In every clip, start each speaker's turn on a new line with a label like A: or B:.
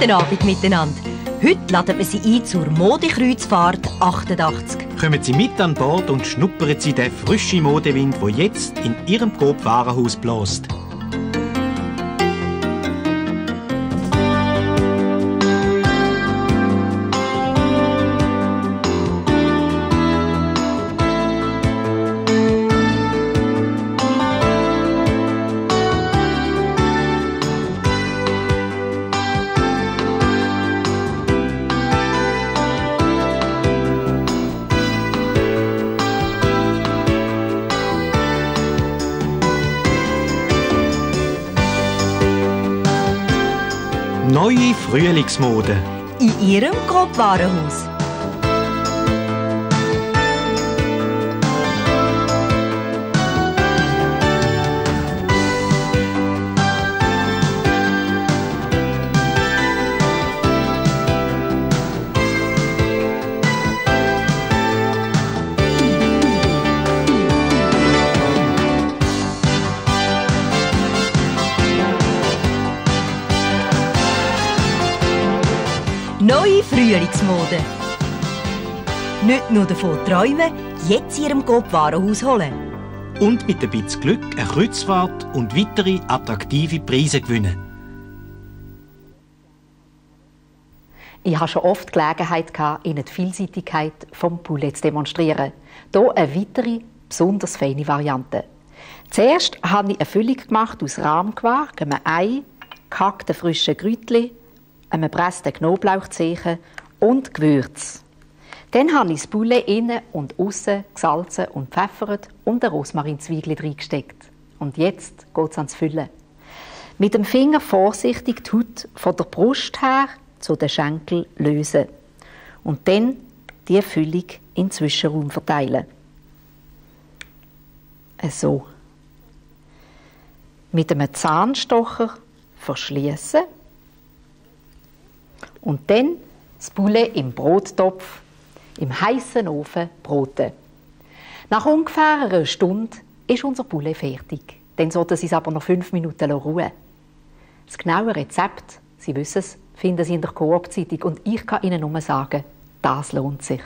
A: Guten Abend miteinander. Heute laden wir Sie ein zur Modekreuzfahrt 88.
B: Kommen Sie mit an Bord und schnuppern Sie den frischen Modewind, der jetzt in Ihrem Coop-Warenhaus bläst. Neue Frühlingsmode.
A: In Ihrem Coop-Warenhaus. Neue Frühlingsmode. Nicht nur davon träumen, jetzt in Ihrem Coop-Warenhaus holen.
B: Und mit ein bisschen Glück eine Kreuzfahrt und weitere attraktive Preise gewinnen.
C: Ich hatte schon oft die Gelegenheit, Ihnen die Vielseitigkeit des Poulet zu demonstrieren. Hier eine weitere, besonders feine Variante. Zuerst habe ich eine Füllung gemacht aus Rahmgewürz, einem Ei, gehackten frischen Kräutchen, einem gepressten Knoblauchzehen und Gewürz. Dann habe ich das Poulet innen und aussen gesalzen und gepfeffert und ein Rosmarinzwiebeln reingesteckt. Und jetzt geht es ans Füllen. Mit dem Finger vorsichtig die Haut von der Brust her zu den Schenkeln lösen. Und dann die Füllung in den Zwischenraum verteilen. So. Mit einem Zahnstocher verschließen. Und dann das Poulet im Brottopf, im heißen Ofen broten. Nach ungefähr einer Stunde ist unser Poulet fertig. Dann sollten Sie es aber noch 5 Minuten ruhen. Das genaue Rezept, Sie wissen es, finden Sie in der Coop-Zeitung. Und ich kann Ihnen nur sagen, das lohnt sich.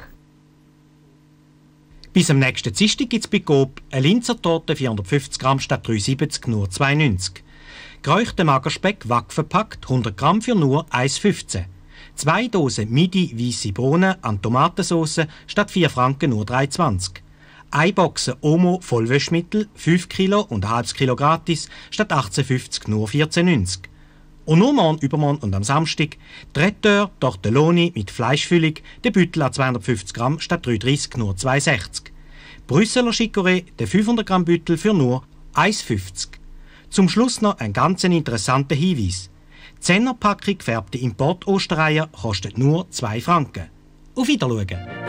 B: Bis am nächsten Dienstag gibt es bei Coop eine Linzertorte 450 Gramm statt 3,70 nur 2,90. Geräuchten Magerspeck wack verpackt 100 Gramm für nur 1,15. 2 Dosen Midi weisse Bohnen an Tomatensauce statt 4 Franken nur 3,20. 1 Box Omo Vollwäschmittel 5 Kilo und ein halbes Kilo gratis statt 18,50 nur 14,90. Und nur morgen, übermorgen und am Samstag Traiteur Tortelloni mit Fleischfüllung, der Büttel an 250 Gramm statt 3,30 nur 2,60. Brüsseler Chicorée, der 500 Gramm Büttel für nur 1,50. Zum Schluss noch ein ganz interessanter Hinweis. Die 10er-Packung gefärbte Import-Ostereier kostet nur 2 Franken. Auf Wiedersehen!